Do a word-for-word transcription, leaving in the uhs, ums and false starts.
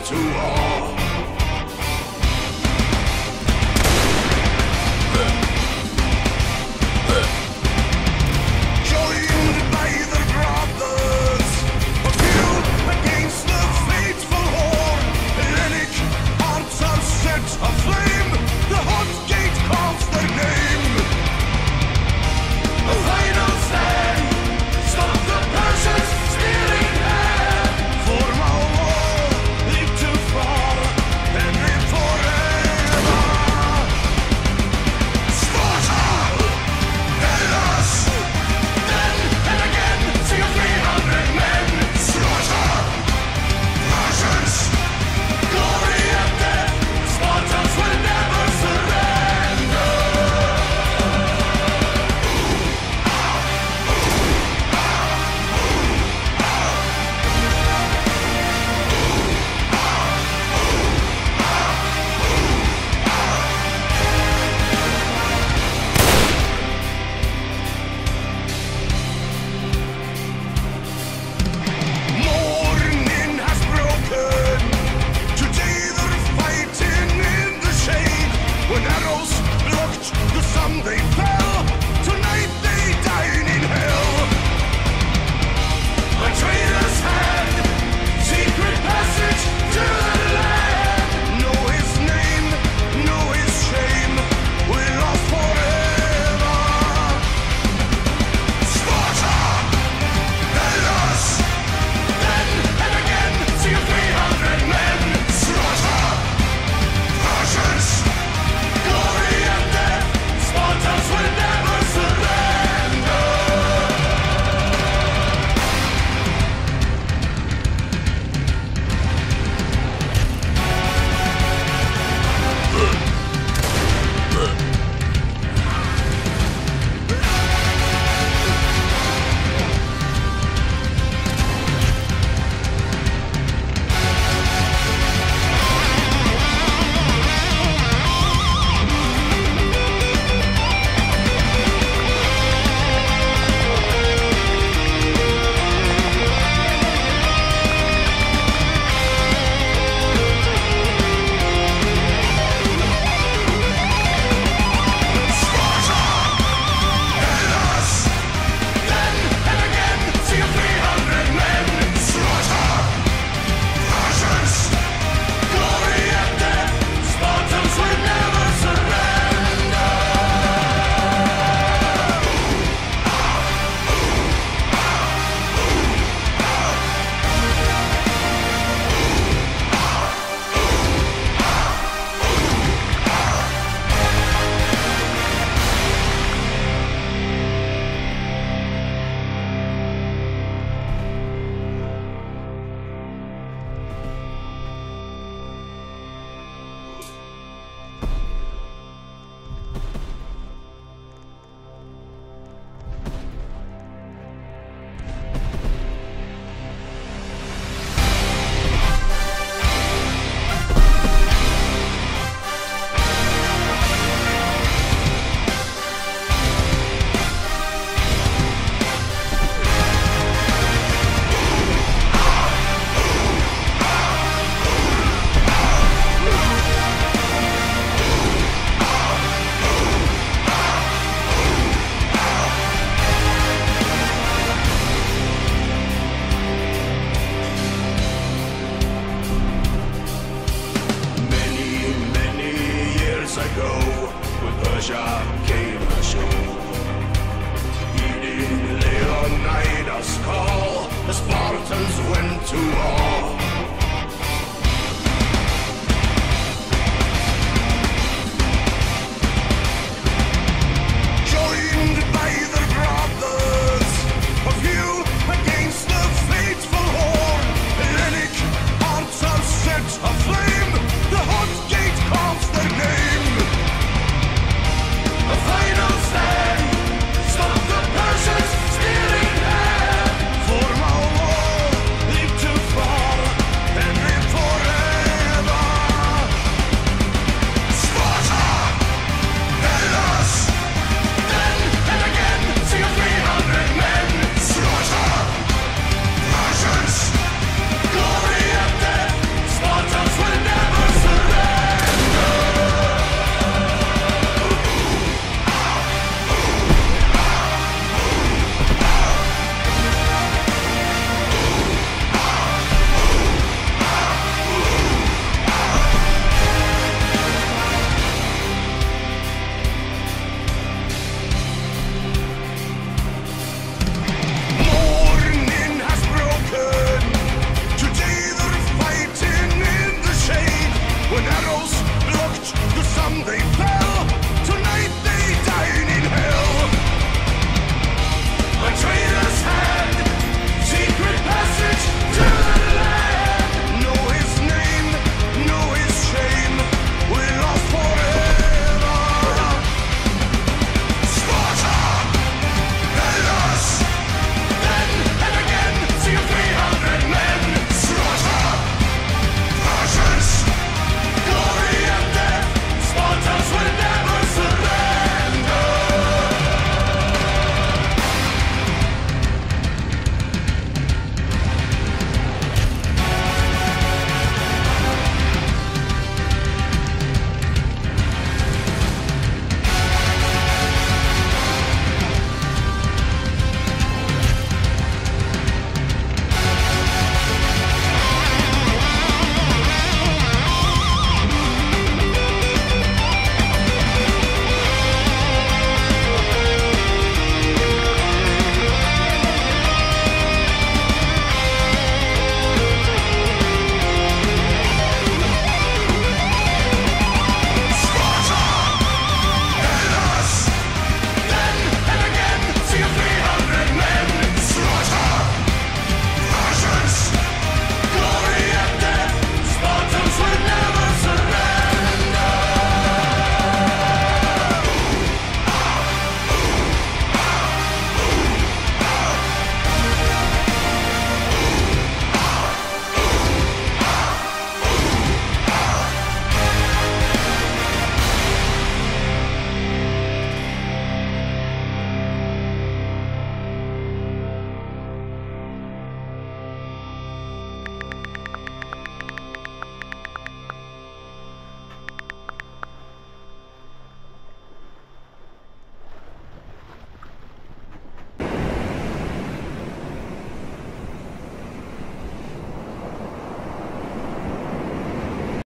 to awe. Joined by their brothers, a few against the fateful horde. Hellenic hearts are set aflame, the hot gate calls their name. A final stand, stop the Persians stealing land. Form a wall, leap too far, and live forever. Sparta, Hellas, then and again, see three hundred men. Slaughter, Persians, glory and death, Spartans will never surrender. Morning has broken. Today they're fighting in the shade. When arrows blocked the sun they fell. Tonight they dine in hell. A traitor's hand, secret passage to the land. Know his name, know his shame. We're lost forever. Sparta, Hellas, then and again, see three hundred men. Slaughter, Persians, glory and death, Spartans will never surrender. Many, many years ago, when Persia came to show, heeding Leonidas' call, the Spartans went to war. Joined by their brothers, a few against the fateful horde. Hellenic hearts are set aflame, the hot gate calls their name. A final stand, stop the Persians stealing land. Form a wall, leap too far, arrows blocked the sun they fell. Tonight they dine in hell. A trail